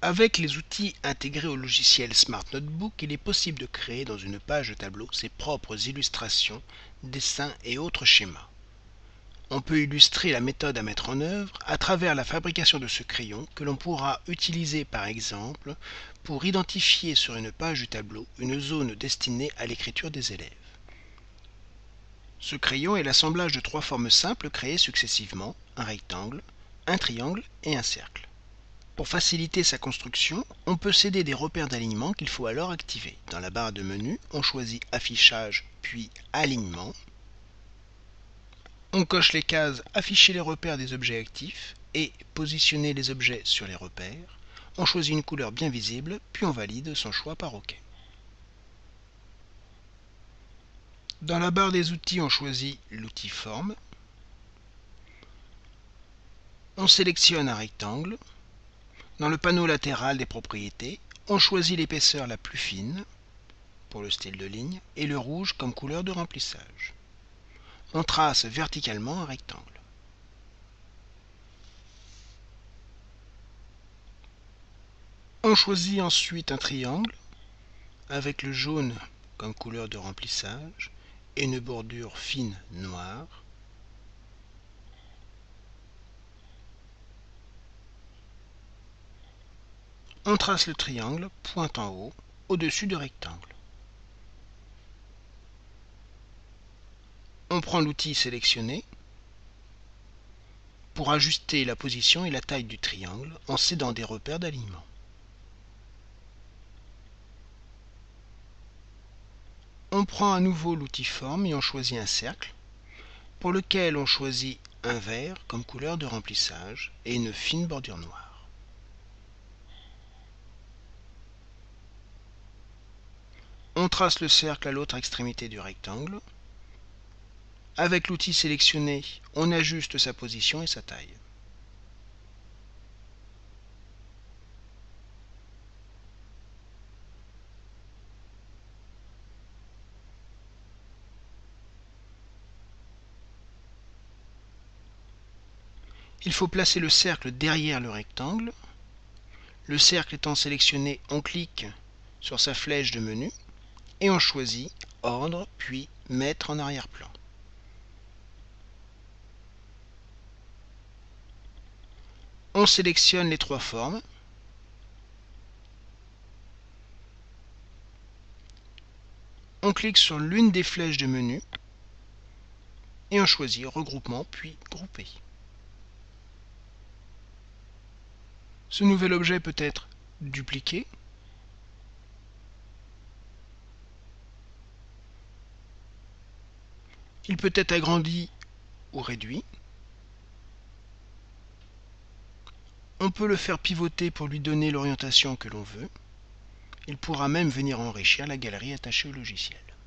Avec les outils intégrés au logiciel Smart Notebook, il est possible de créer dans une page de tableau ses propres illustrations, dessins et autres schémas. On peut illustrer la méthode à mettre en œuvre à travers la fabrication de ce crayon que l'on pourra utiliser par exemple pour identifier sur une page du tableau une zone destinée à l'écriture des élèves. Ce crayon est l'assemblage de trois formes simples créées successivement, un rectangle, un triangle et un cercle. Pour faciliter sa construction, on peut céder des repères d'alignement qu'il faut alors activer. Dans la barre de menu, on choisit Affichage puis Alignement. On coche les cases Afficher les repères des objets actifs et Positionner les objets sur les repères. On choisit une couleur bien visible, puis on valide son choix par OK. Dans la barre des outils, on choisit l'outil Forme. On sélectionne un rectangle. Dans le panneau latéral des propriétés, on choisit l'épaisseur la plus fine pour le style de ligne et le rouge comme couleur de remplissage. On trace verticalement un rectangle. On choisit ensuite un triangle avec le jaune comme couleur de remplissage et une bordure fine noire. On trace le triangle pointe en haut au-dessus du rectangle. On prend l'outil sélectionné pour ajuster la position et la taille du triangle en cédant des repères d'alignement. On prend à nouveau l'outil Forme et on choisit un cercle pour lequel on choisit un vert comme couleur de remplissage et une fine bordure noire. On trace le cercle à l'autre extrémité du rectangle. Avec l'outil sélectionné, on ajuste sa position et sa taille. Il faut placer le cercle derrière le rectangle. Le cercle étant sélectionné, on clique sur sa flèche de menu et on choisit Ordre puis Mettre en arrière-plan. On sélectionne les trois formes. On clique sur l'une des flèches de menu et on choisit Regroupement puis Grouper. Ce nouvel objet peut être dupliqué, il peut être agrandi ou réduit. On peut le faire pivoter pour lui donner l'orientation que l'on veut. Il pourra même venir enrichir la galerie attachée au logiciel.